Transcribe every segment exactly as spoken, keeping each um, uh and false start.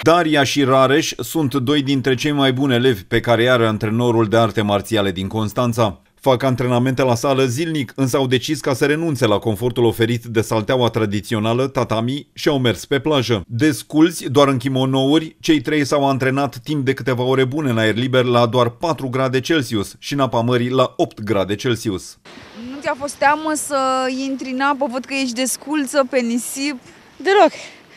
Daria și Rareș sunt doi dintre cei mai buni elevi pe care i are antrenorul de arte marțiale din Constanța. Fac antrenamente la sală zilnic, însă au decis ca să renunțe la confortul oferit de salteaua tradițională, tatami, și au mers pe plajă. Desculți, doar în kimonouri, cei trei s-au antrenat timp de câteva ore bune în aer liber la doar patru grade Celsius și în apa mării la opt grade Celsius. Nu ți-a fost teamă să intri în apă? Văd că ești desculță pe nisip. Deloc.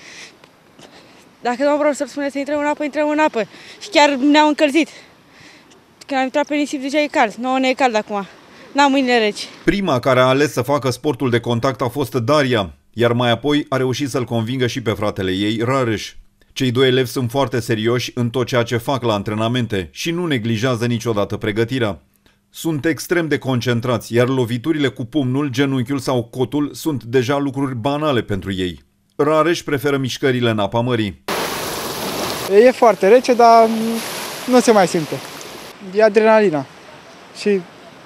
Dacă domnul profesor spune să intrăm în apă, intrăm în apă. Și chiar ne-au încălzit. Când am intrat pe nisip deja e cald. Nouă ne e cald acum. N-am mâinile reci. Prima care a ales să facă sportul de contact a fost Daria, iar mai apoi a reușit să-l convingă și pe fratele ei, Rareș. Cei doi elevi sunt foarte serioși în tot ceea ce fac la antrenamente și nu neglijează niciodată pregătirea. Sunt extrem de concentrați, iar loviturile cu pumnul, genunchiul sau cotul sunt deja lucruri banale pentru ei. Rareș preferă mișcările în apa mării. E foarte rece, dar nu se mai simte. E adrenalina și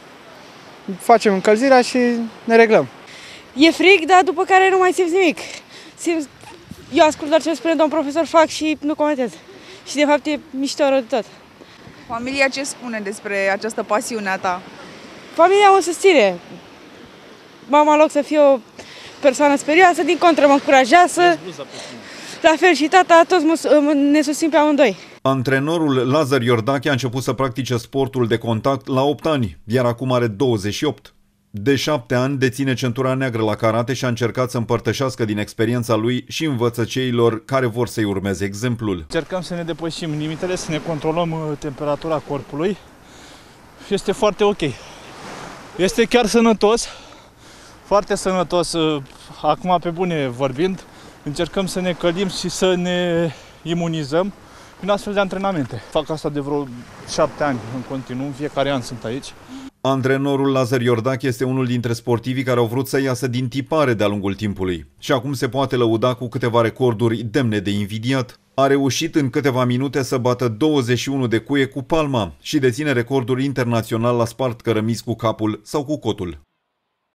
facem încălzirea și ne reglăm. E frig, dar după care nu mai simți nimic. Simți... Eu ascult doar ce spune domnul profesor, fac și nu comentez. Și de fapt e mișto rău de tot. Familia ce spune despre această pasiune a ta? Familia mă susține. Mama, în loc să fie o persoană sperioasă, din contră mă încurajează. La fel și tata, toți ne susțin pe amândoi. Antrenorul Lazar Iordache a început să practice sportul de contact la opt ani, iar acum are douăzeci și opt. De șapte ani deține centura neagră la karate și a încercat să împărtășească din experiența lui și învățăceilor care vor să-i urmeze exemplul. Încercăm să ne depășim limitele, să ne controlăm temperatura corpului. Este foarte ok. Este chiar sănătos, foarte sănătos. Acum, pe bune vorbind, încercăm să ne călim și să ne imunizăm prin astfel de antrenamente. Fac asta de vreo șapte ani în continuu, în fiecare an sunt aici. Antrenorul Lazar Iordache este unul dintre sportivii care au vrut să iasă din tipare de-a lungul timpului și acum se poate lăuda cu câteva recorduri demne de invidiat. A reușit în câteva minute să bată douăzeci și unu de cuie cu palma și deține recordul internațional la spart cărămizi cu capul sau cu cotul.